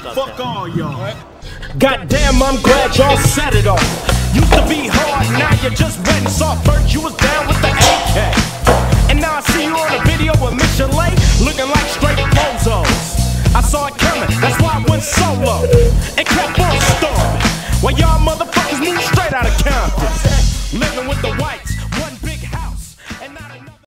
Fuck all y'all. Goddamn, I'm glad y'all set it off. Used to be hard, now you're just wet and soft. First you was down